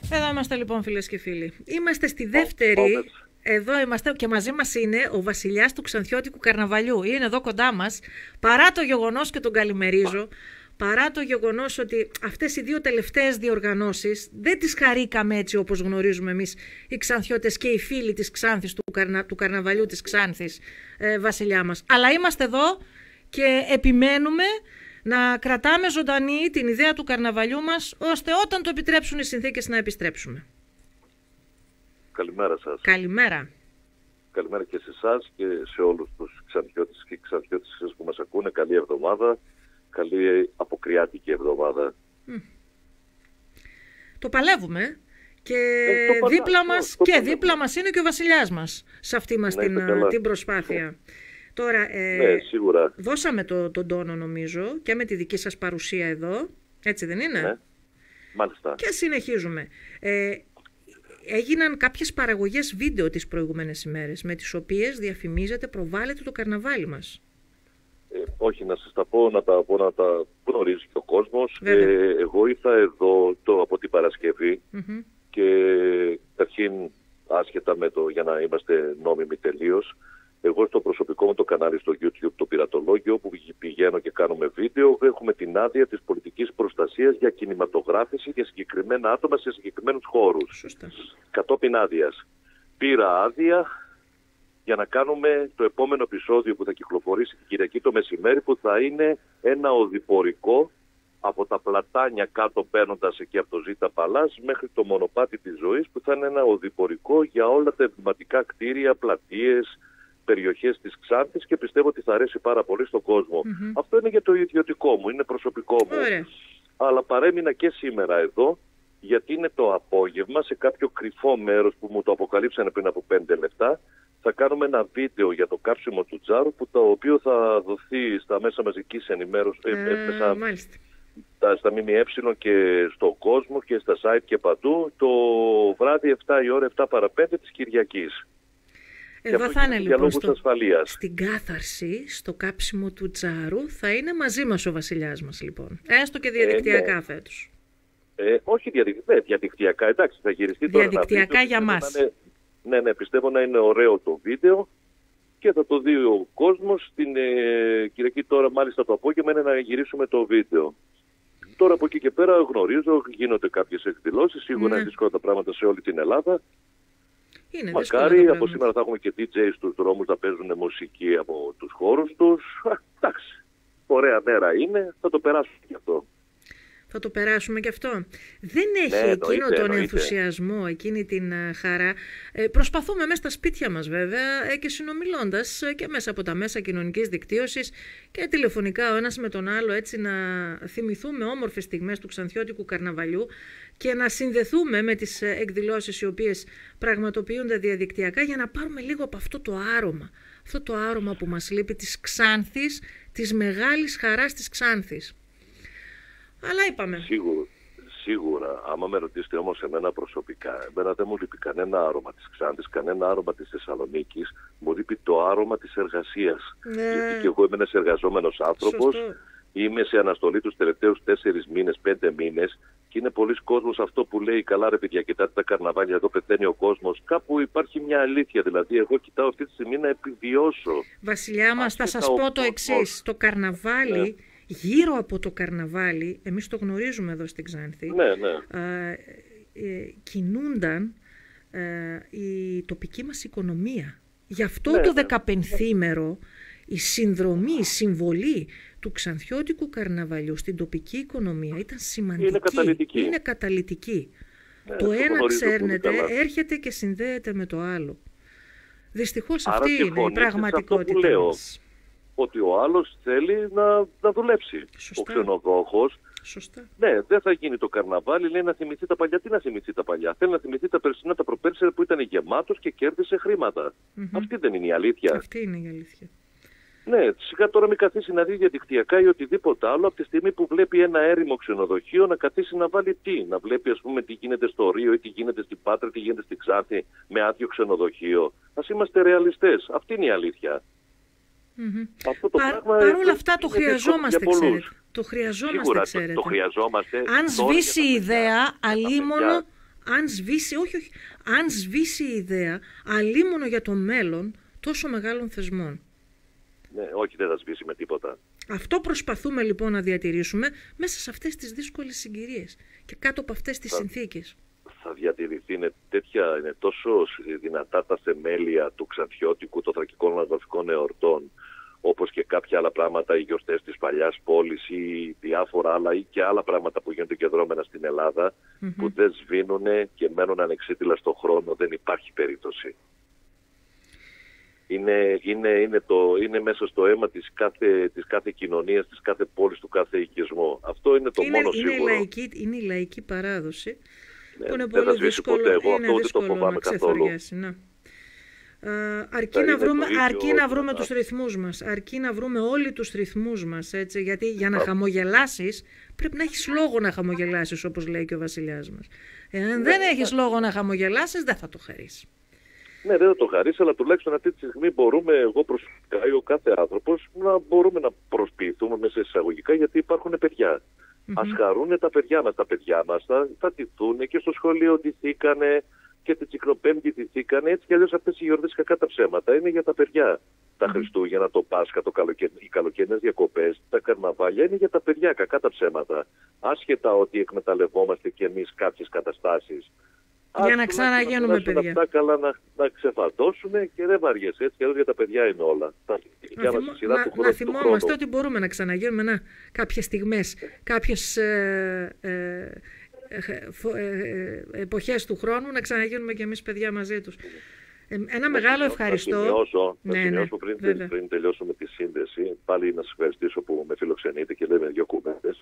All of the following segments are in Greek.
Εδώ είμαστε λοιπόν, φίλες και φίλοι. Είμαστε στη δεύτερη. Εδώ είμαστε και μαζί μας είναι ο βασιλιάς του Ξανθιώτικου Καρναβαλιού. Είναι εδώ κοντά μας, παρά το γεγονός, και τον καλημερίζω, παρά το γεγονός ότι αυτές οι δύο τελευταίες διοργανώσεις δεν τις χαρήκαμε έτσι όπως γνωρίζουμε εμείς οι Ξανθιώτες και οι φίλοι της Ξάνθης, του Καρναβαλιού της Ξάνθης, βασιλιά μας. Αλλά είμαστε εδώ και επιμένουμε να κρατάμε ζωντανή την ιδέα του καρναβαλιού μας, ώστε όταν το επιτρέψουν οι συνθήκες να επιστρέψουμε. Καλημέρα σας. Καλημέρα. Καλημέρα και σε εσάς και σε όλους τους Ξανθιώτες και Ξανθιώτες που μας ακούνε. Καλή εβδομάδα. Καλή αποκριάτικη εβδομάδα. Το παλεύουμε και δίπλα μας είναι και ο βασιλιάς μας σε αυτή μας την προσπάθεια. Τώρα, ναι, σίγουρα. Δώσαμε τον τόνο νομίζω και με τη δική σας παρουσία εδώ, έτσι δεν είναι? Ναι, μάλιστα. Και συνεχίζουμε. Έγιναν κάποιες παραγωγές βίντεο τις προηγούμενες ημέρες, με τις οποίες διαφημίζεται, προβάλλεται το καρναβάλι μας. Όχι, να σας τα πω, να τα γνωρίζει και ο κόσμος. Εγώ ήρθα εδώ από την Παρασκευή και καταρχήν, άσχετα με το για να είμαστε νόμιμοι τελείως, εγώ στο προσωπικό μου το κανάλι στο YouTube, το Πειρατολόγιο, όπου πηγαίνω και κάνουμε βίντεο, έχουμε την άδεια της πολιτικής προστασίας για κινηματογράφηση για συγκεκριμένα άτομα σε συγκεκριμένους χώρους. Σωστά. Κατόπιν άδειας. Πήρα άδεια για να κάνουμε το επόμενο επεισόδιο που θα κυκλοφορήσει την Κυριακή το μεσημέρι, που θα είναι ένα οδηπορικό από τα Πλατάνια κάτω, παίρνοντας εκεί από το Ζήτα Παλάς μέχρι το Μονοπάτι της Ζωής, που θα είναι ένα οδηπορικό για όλα τα εμβληματικά κτίρια, πλατείες, περιοχές της Ξάνθης, και πιστεύω ότι θα αρέσει πάρα πολύ στον κόσμο. Αυτό είναι για το ιδιωτικό μου, είναι προσωπικό μου. Ωραία. Αλλά παρέμεινα και σήμερα εδώ, γιατί είναι το απόγευμα σε κάποιο κρυφό μέρος που μου το αποκαλύψανε πριν από 5 λεπτά. Θα κάνουμε ένα βίντεο για το κάψιμο του Τζάρου, το οποίο θα δοθεί στα μέσα μαζικής ενημέρωσης, στα ΜΜΕ και στον κόσμο και στα site και παντού, το βράδυ 7 η ώρα, 7 παρα 5 της Κυριακής. Εδώ θα είναι λοιπόν στην κάθαρση, στο κάψιμο του Τζάρου, θα είναι μαζί μας ο βασιλιάς μας λοιπόν. Έστω και διαδικτυακά φέτος. Όχι διαδικτυακά, εντάξει, θα γυριστεί τώρα. Διαδικτυακά για μας. Ναι, πιστεύω να είναι ωραίο το βίντεο και θα το δει ο κόσμος. Την Κυριακή τώρα, μάλιστα το απόγευμα, είναι να γυρίσουμε το βίντεο. Τώρα από εκεί και πέρα γνωρίζω, γίνονται κάποιες εκδηλώσεις, σίγουρα είναι δύσκολα τα πράγματα σε όλη την Ελλάδα. Μακάρι, από σήμερα θα έχουμε και DJ στους δρόμους να παίζουν μουσική από τους χώρους τους. Εντάξει, ωραία μέρα είναι, θα το περάσουμε και αυτό. Θα το περάσουμε και αυτό. Δεν έχει εκείνο τον ενθουσιασμό, εκείνη την χαρά. Προσπαθούμε μέσα στα σπίτια μας βέβαια και συνομιλώντας και μέσα από τα μέσα κοινωνικής δικτύωσης και τηλεφωνικά ο ένας με τον άλλο, έτσι να θυμηθούμε όμορφες στιγμές του Ξανθιώτικου Καρναβαλιού και να συνδεθούμε με τις εκδηλώσεις οι οποίες πραγματοποιούνται διαδικτυακά, για να πάρουμε λίγο από αυτό το άρωμα που μας λείπει της Ξάνθης, της μεγάλης χαράς της Ξάνθης. Αλλά είπαμε. Σίγουρα. Άμα με ρωτήσετε όμως εμένα προσωπικά, εμένα δεν μου λείπει κανένα άρωμα της Ξάνθης, κανένα άρωμα της Θεσσαλονίκης. Μου λείπει το άρωμα της εργασίας. Γιατί και εγώ είμαι ένας εργαζόμενος άνθρωπος. Σωστό. Είμαι σε αναστολή τους τελευταίους 4 μήνες, 5 μήνες, και είναι πολλοί κόσμος αυτό που λέει: καλά ρε παιδιά, κοιτάτε τα καρναβάλια, εδώ πεθαίνει ο κόσμος. Κάπου υπάρχει μια αλήθεια. Δηλαδή, εγώ κοιτάω αυτή τη στιγμή να επιβιώσω. Βασιλιά μας, θα σας πω το εξής. Το καρναβάλι. Γύρω από το καρναβάλι, εμείς το γνωρίζουμε εδώ στην Ξάνθη, κινούνταν η τοπική μας οικονομία. Γι' αυτό το 15ήμερο η συνδρομή, η συμβολή του Ξανθιώτικου Καρναβαλιού στην τοπική οικονομία ήταν σημαντική. Είναι καταλυτική. Το ένα, ξέρετε, έρχεται και συνδέεται με το άλλο. Δυστυχώς αυτή είναι η πραγματικότητα μας. Ότι ο άλλος θέλει να δουλέψει. Σωστά. Ο ξενοδόχος. Σωστά. Ναι, δεν θα γίνει το καρναβάλι, λέει να θυμηθεί τα παλιά. Τι να θυμηθεί τα παλιά? Θέλει να θυμηθεί τα περσινά, τα προπέρσινα που ήταν γεμάτος και κέρδισε χρήματα. Αυτή δεν είναι η αλήθεια? Αυτή είναι η αλήθεια. Ναι, σιγά τώρα μην καθίσει να δει διαδικτυακά ή οτιδήποτε άλλο, από τη στιγμή που βλέπει ένα έρημο ξενοδοχείο, να καθίσει να βάλει τι? Να βλέπει, ας πούμε, τι γίνεται στο Ρίο ή τι γίνεται στην Πάτρα, τι γίνεται στην Ξάνθη με άδειο ξενοδοχείο. Ας είμαστε ρεαλιστές. Αυτή είναι η αλήθεια. Παρ' όλα αυτά το χρειαζόμαστε, ξέρετε. Το χρειαζόμαστε, ξέρετε. Το χρειαζόμαστε. Αν σβήσει η ιδέα, αλίμονο αν σβήσει η ιδέα αλίμονο για το μέλλον τόσο μεγάλων θεσμών. Ναι, όχι, δεν θα σβήσει με τίποτα. Αυτό προσπαθούμε λοιπόν να διατηρήσουμε μέσα σε αυτές τις δύσκολες συγκυρίες και κάτω από αυτές τις συνθήκες. Θα διατηρηθεί, είναι τόσο δυνατά τα θεμέλια του Ξανθιώτικου, των θρακικών αναδαφικών εορτών, όπως και κάποια άλλα πράγματα, οι γιορτές της παλιάς πόλης ή διάφορα άλλα ή και άλλα πράγματα που γίνονται και δρόμενα στην Ελλάδα, που δεν σβήνουν και μένουν ανεξίτηλα στον χρόνο. Δεν υπάρχει περίπτωση. Είναι μέσα στο αίμα της κάθε κοινωνίας, της κάθε πόλης, του κάθε οικισμού. Αυτό είναι το μόνο σίγουρο. Είναι η λαϊκή παράδοση, που είναι δεν πολύ δύσκολο, ποτέ. Εγώ αυτό δεν το φοβάμαι καθόλου. Αρκεί να βρούμε τους ρυθμούς μας, αρκεί να βρούμε όλοι τους ρυθμούς μας, έτσι, γιατί για να χαμογελάσεις πρέπει να έχεις λόγο να χαμογελάσεις, όπως λέει και ο βασιλιάς μας. Εάν δεν έχεις λόγο να χαμογελάσεις, δεν θα το χαρείς. Ναι, δεν θα το χαρίσει, αλλά τουλάχιστον αυτή τη στιγμή μπορούμε, εγώ προσωπικά ή ο κάθε άνθρωπος, να μπορούμε να προσποιηθούμε μέσα εισαγωγικά, γιατί υπάρχουν παιδιά. Ας χαρούν τα παιδιά μας. Τα παιδιά μας θα ντυθούν και στο σχολείο ντυθήκανε και την Τσικνοπέμπτη ντυθήκανε. Έτσι κι αλλιώς αυτές οι γιορτές, κακά τα ψέματα, είναι για τα παιδιά. Τα Χριστούγεννα, το Πάσχα, οι καλοκαιρινές διακοπές, τα καρναβάλια είναι για τα παιδιά, κακά τα ψέματα. Άσχετα ότι εκμεταλλευόμαστε κι εμείς κάποιες καταστάσεις. Για να ξαναγίνουμε παιδιά. Αυτά καλά να ξεφαντώσουμε και δεν βαριέσαι. Έτσι και για τα παιδιά είναι όλα. Να θυμόμαστε ότι μπορούμε να ξαναγίνουμε κάποιες στιγμές, κάποιες εποχές του χρόνου, να ξαναγίνουμε και εμείς παιδιά μαζί τους. Ένα μεγάλο ευχαριστώ. Να σημειώσω πριν τελειώσουμε τη σύνδεση, πάλι να σας ευχαριστήσω που με φιλοξενείτε και λέμε δύο κουβέντες.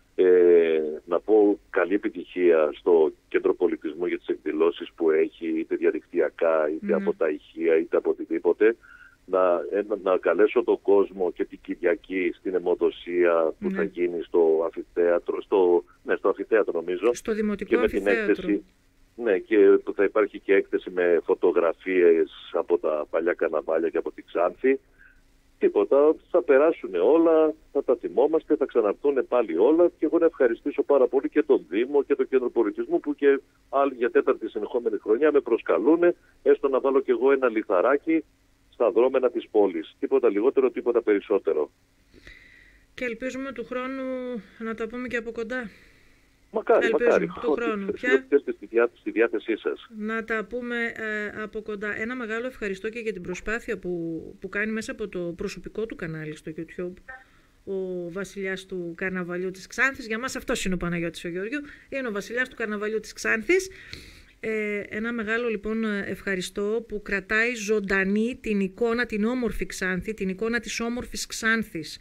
Να πω καλή επιτυχία στο Κέντρο Πολιτισμού για τις εκδηλώσεις που έχει, είτε διαδικτυακά, είτε από τα ηχεία, είτε από οτιδήποτε. Να καλέσω τον κόσμο και την Κυριακή στην αιμοδοσία που θα γίνει στο αμφιθέατρο, στο αμφιθέατρο νομίζω. Στο Δημοτικό Αμφιθέατρο. Ναι, και που θα υπάρχει και έκθεση με φωτογραφίες από τα παλιά καρναβάλια και από τη Ξάνθη. Τίποτα, θα περάσουν όλα, θα τα θυμόμαστε, θα ξαναρθούν πάλι όλα και εγώ να ευχαριστήσω πάρα πολύ και τον Δήμο και το Κέντρο Πολιτισμού που και άλλοι για τέταρτη συνεχόμενη χρονιά με προσκαλούν, έστω να βάλω κι εγώ ένα λιθαράκι στα δρόμενα της πόλης. Τίποτα λιγότερο, τίποτα περισσότερο. Και ελπίζουμε του χρόνου να τα πούμε και από κοντά. Μακάρι. Του χρόνου πια. Στη διάθεσή σας. Να τα πούμε από κοντά. Ένα μεγάλο ευχαριστώ και για την προσπάθεια που κάνει μέσα από το προσωπικό του κανάλι στο YouTube ο βασιλιάς του καρναβαλιού της Ξάνθης. Για μας αυτός είναι ο Παναγιώτης ο Γεώργιου. Είναι ο βασιλιάς του καρναβαλιού της Ξάνθης. Ένα μεγάλο λοιπόν ευχαριστώ που κρατάει ζωντανή την εικόνα, την όμορφη Ξάνθη, την εικόνα της όμορφης Ξάνθης.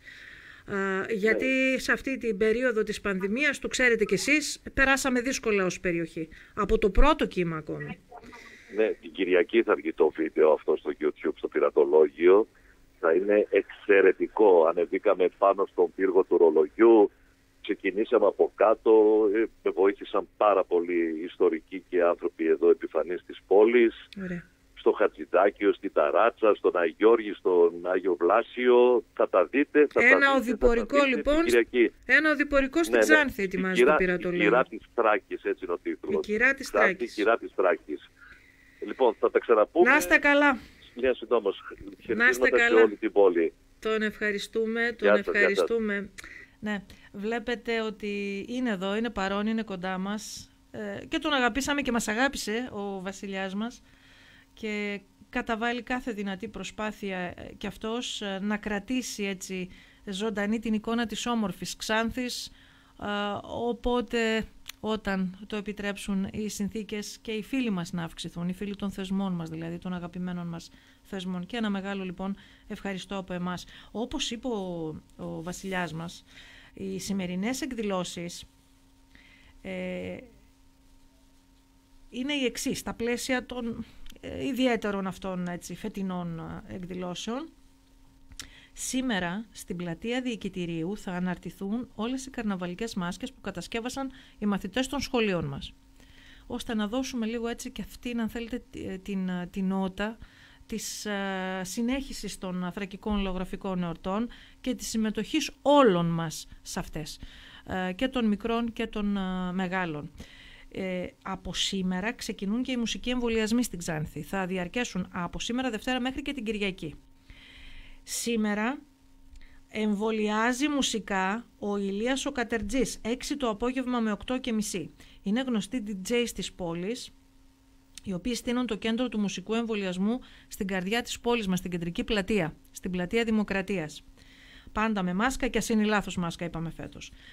Γιατί σε αυτή την περίοδο της πανδημίας, το ξέρετε κι εσείς, περάσαμε δύσκολα ως περιοχή. Από το πρώτο κύμα ακόμη. Ναι, την Κυριακή θα βγει το βίντεο αυτό στο YouTube, στο πειρατολόγιο. Θα είναι εξαιρετικό. Ανεβήκαμε πάνω στον πύργο του ρολογιού. Ξεκινήσαμε από κάτω. Με βοήθησαν πάρα πολλοί ιστορικοί και άνθρωποι εδώ επιφανείς της πόλης. Ωραία. Στο Χατζηδάκιο, στην Ταράτσα, στον Αγιώργη, στον Άγιο Βλάσιο. Θα τα δείτε. Ένα οδηπορικό λοιπόν. Ένα οδηπορικό στην Ξάνθη ετοιμάζει το πειρατολόγιο. Η κυρά της Θράκης, έτσι είναι ο τίτλος. Η κυρά της Θράκης. Η κυρά της Θράκης. Λοιπόν, θα τα ξαναπούμε. Να είστε καλά. Μια συντόμως. Να είστε καλά. Σε όλη την πόλη. Τον ευχαριστούμε. Ναι, βλέπετε ότι είναι εδώ, είναι παρόν, είναι κοντά μας. Και τον αγαπήσαμε και μας αγάπησε ο βασιλιάς μας. Και καταβάλει κάθε δυνατή προσπάθεια και αυτός να κρατήσει έτσι ζωντανή την εικόνα της όμορφης Ξάνθης, οπότε όταν το επιτρέψουν οι συνθήκες και οι φίλοι μας να αυξηθούν, οι φίλοι των θεσμών μας, δηλαδή των αγαπημένων μας θεσμών. Και ένα μεγάλο λοιπόν ευχαριστώ από εμάς. Όπως είπε ο βασιλιάς μας, οι σημερινές εκδηλώσεις είναι οι εξής, στα πλαίσια των ιδιαίτερων αυτών έτσι, φετινών εκδηλώσεων. Σήμερα στην πλατεία Διοικητηρίου θα αναρτηθούν όλες οι καρναβαλικές μάσκες που κατασκεύασαν οι μαθητές των σχολείων μας, ώστε να δώσουμε λίγο έτσι και αυτήν, αν θέλετε, την νότα της συνέχισης των θρακικών λαογραφικών εορτών και της συμμετοχής όλων μας σε αυτές, και των μικρών και των μεγάλων. από σήμερα ξεκινούν και οι μουσικοί εμβολιασμοί στην Ξάνθη. Θα διαρκέσουν από σήμερα Δευτέρα μέχρι και την Κυριακή. Σήμερα εμβολιάζει μουσικά ο Ηλίας ο Κατερτζής, 6 το απόγευμα με 8:30. Είναι γνωστοί DJs της πόλης, οι οποίοι στείνουν το κέντρο του μουσικού εμβολιασμού στην καρδιά της πόλης μας, στην κεντρική πλατεία, στην πλατεία Δημοκρατίας. Πάντα με μάσκα, και ας είναι λάθος μάσκα, είπαμε φέτος.